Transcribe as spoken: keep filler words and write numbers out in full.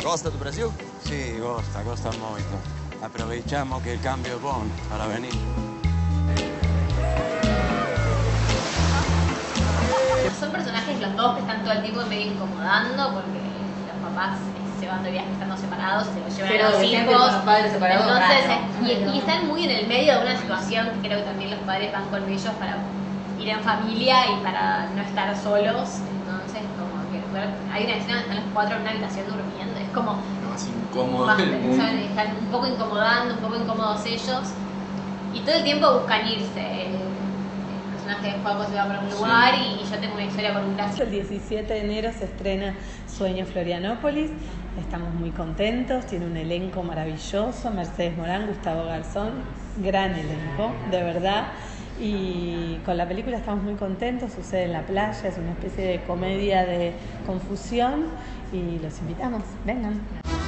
Gosta do Brasil? Sì, gosta, gosta molto. Aprovechamos che il cambio è buono para venir. Son personajes los dos que están todo el tiempo medio incomodando porque los papás se van de viaje estando separados y se los llevan Pero a los de gente con hijos. los padres separados, Entonces, raro. y, y están muy en el medio de una situación que creo que también los padres van con ellos para ir en familia y para no estar solos. Entonces, como que hay una escena donde están los cuatro en una habitación durmiendo. Es como Lo más incómodo más- del mundo. ¿saben? Están un poco incomodando, un poco incómodos ellos. Y todo el tiempo buscan irse. El personaje de Juaco se va para un lugar y yo tengo una historia con un clásico. El diecisiete de enero se estrena Sueño Florianópolis. Estamos muy contentos, tiene un elenco maravilloso, Mercedes Morán, Gustavo Garzón, gran elenco, de verdad. Y con la película estamos muy contentos, sucede en la playa, es una especie de comedia de confusión y los invitamos, vengan.